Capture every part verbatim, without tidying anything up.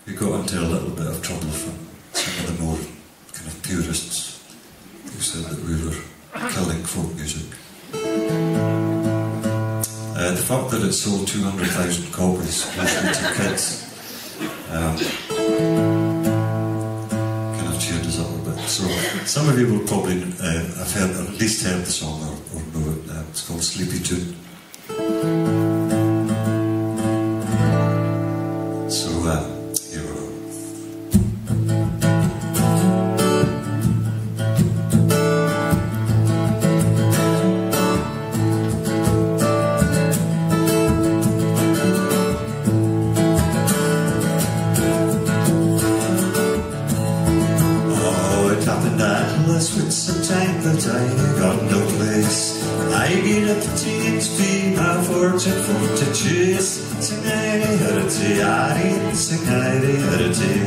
we got into a little bit of trouble from some of the more kind of purists who said that we were killing folk music. Uh, the fact that it sold two hundred thousand copies, mostly to kids, um, kind of cheered us up a bit. So some of you will probably uh, have heard, or at least heard the song or, or know it. Uh, it's called Sleepy Toon. So uh, here we go. With some time that I got no place, I get up to tea and be my fortune for to chase. Sing I had a tea, I sing I had a tea.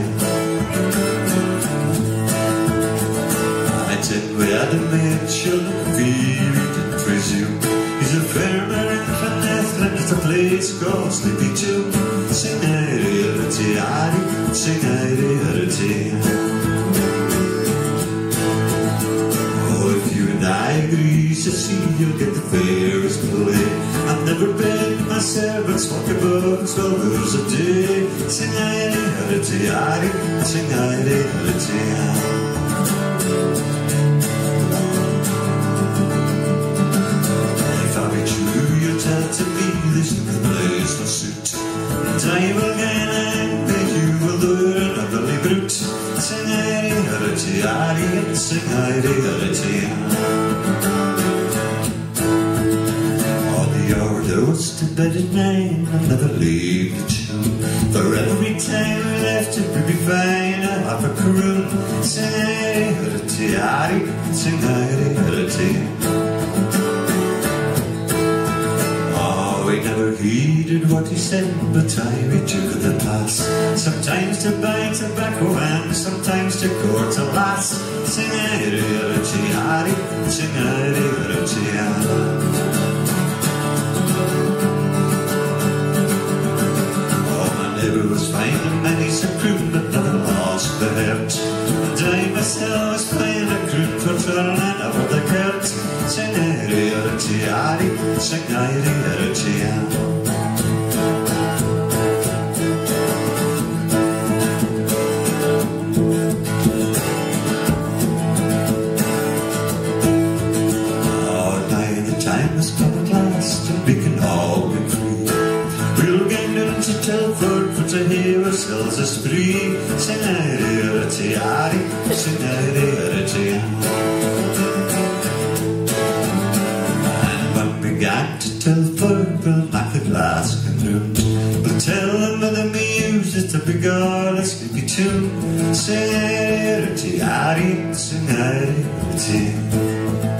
I did we had a Mitchell, we didn't presume. He's a farmer in Clonethlin at a place called Sleepy Toon. Sing I had a tea, I sing I had a tea. I agree to see you'll get the fairest play. I've never been my servants walk above twelve hours a day. Sing I had a tea, I sing I had a tea. If I be true, you'll tell to me this little place will suit. And I will again and make you a lure and a bloody brute. Sing I had a tea, I sing I had a tea. Goes to bed at nine and never leave the tune. For every time we left it we'd be fine. I have a croon. Sing I had a tea, I sing I had a tea. Oh, we never heeded what he said, but I we took the pass. Sometimes to buy tobacco and sometimes to court a lass. Sing I had a tea, I sing I had a tea. Never was fine and many's a croon that never lost the hurt. And I myself was playing a croon for turning over the kirt. Sing I had a tea, sing I had a tea. Oh, now the time has come at last and we can all be free. We'll get into Telford for to hear ourselves a spree. Sing I had a tea, sing I had a tea. And when we got to Telford, we'll knock at last and room. We'll tell them whether we use it to beguile a Sleepy Toon. Sing I had a tea, sing I had a tea.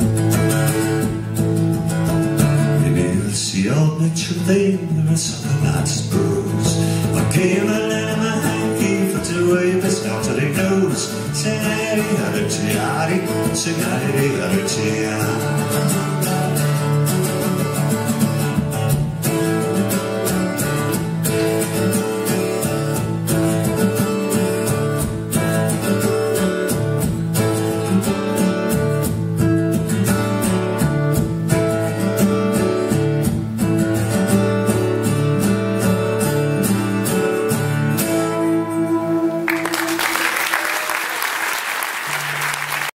See old Mitchell Lane, there are some lads bros. I came a lamb a hanky for to wave his naughty nose. Sing I had a tea, sing I had a tea.